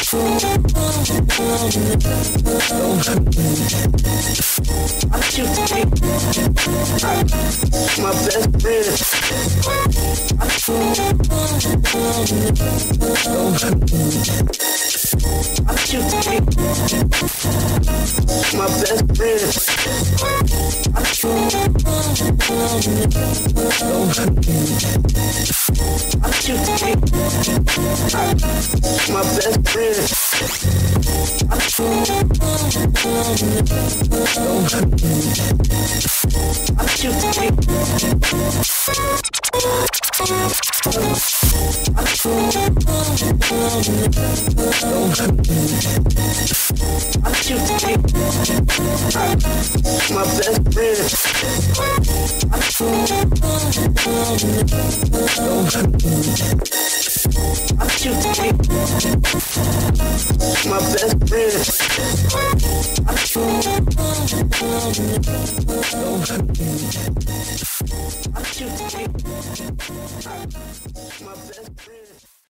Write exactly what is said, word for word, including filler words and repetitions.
My best friend. I shoot my best friend. I shoot my best friend. I shoot I shoot I shoot I shoot my best friend. I shoot I shoot my best friend. I shoot I shoot my best friend.